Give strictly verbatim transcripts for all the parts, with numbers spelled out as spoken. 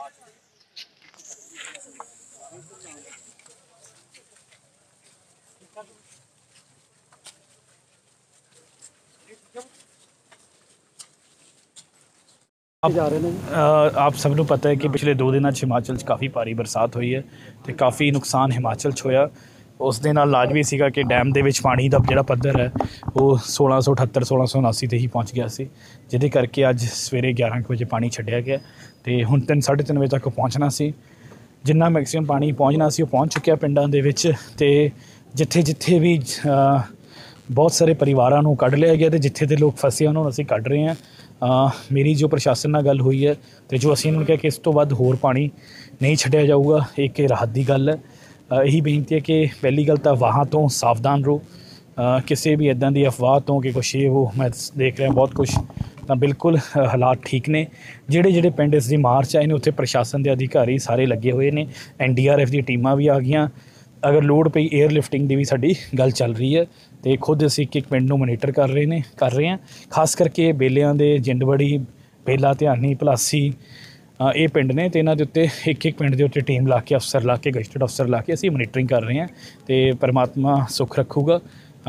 आप, आप सब ਨੂੰ पता है कि पिछले दो दिनों हिमाचल काफ़ी भारी बरसात हुई है तो काफ़ी नुकसान हिमाचल होया। उस दे नाल लाज भी सीगा कि डैम दे विच पानी दा जिहड़ा पद्धर है वो सोलह सौ अठहत्तर सोलह सौ उनासी ते ही पहुँच गया सी, जिहदे करके अज सवेरे ग्यारह बजे पानी छड्डिया गया तो हुण तीन साढ़े तीन बजे तक पहुँचना सी। जिन्ना मैक्सीमम पानी पहुँचना सी पहुँच चुक्या पिंडां दे विच ते जिथे जिथे भी बहुत सारे परिवारों को कढ़ लिया गया तो जिथे दे लोग फसे उन्होंने असीं कढ़ रहे हैं। आ, मेरी जो प्रशासन नाल गल हुई है तो जो असीं उन्होंने कहा कि इस तो वध होर पानी नहीं छड्डिया जाऊगा, एक राहत की गल है। यही बेनती है कि पहली गल तो वाहां तो सावधान रहो, किसी भी इदां की अफवाह तो कि कुछ ये वो मैं देख रहा बहुत कुछ तो बिल्कुल हालात ठीक ने। जिहड़े जिहड़े पिंड इस दी मार च आए ने उत्थे प्रशासन के अधिकारी सारे लगे हुए ने, एन डी आर एफ दी टीमां भी आ गईयां। अगर लोड़ पई एयर लिफ्टिंग की भी साडी गल चल रही है तो खुद असीं एक एक पिंड नूं मोनीटर कर रहे ने कर रहे हैं। खास करके बेलियां दे जिंदवड़ी बेला ध्यानी भलासी ये पिंड ने तो इन्हां दे उत्ते एक एक पिंड दे उत्ते टीम ला के अफसर ला के गजटेड अफसर ला के असीं मोनीटरिंग कर रहे हैं तो परमात्मा सुख रखूगा।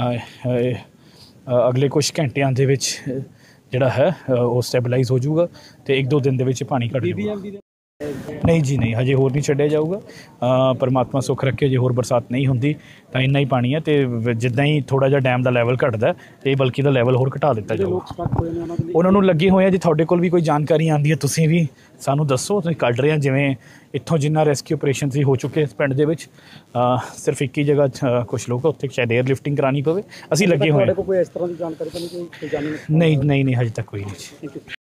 अगले कुछ घंटियां दे विच जिहड़ा है वो स्टैबलाइज हो जाऊगा तो एक दो दिन दे विच पानी घट जाऊगा। नहीं जी नहीं, हजे होर नहीं छड्डिया जाऊगा। परमात्मा सुख रखे जे होर बरसात नहीं होंदी तो इन्ना ही पानी है तो जिद्दां ही थोड़ा जिहा डैम का लैवल घटदा तो बल्कि दा लैवल होर घटा दिता जाऊगा। उन्होंने लगे हुए हैं जी, तुहाडे कोल भी कोई जानकारी आती है तुसीं भी सानू दसो, तुसीं कढ़ रहे हैं जिवें इत्थों जिन्ना रेस्क्यू ऑपरेशन सी हो चुके इस पिंड दे विच सिर्फ एक ही जगह कुछ लोग उत्थे शायद एयर लिफ्टिंग करानी पवे, असीं लगे हुए हैं। नहीं नहीं नहीं, हजे तक कोई नहीं।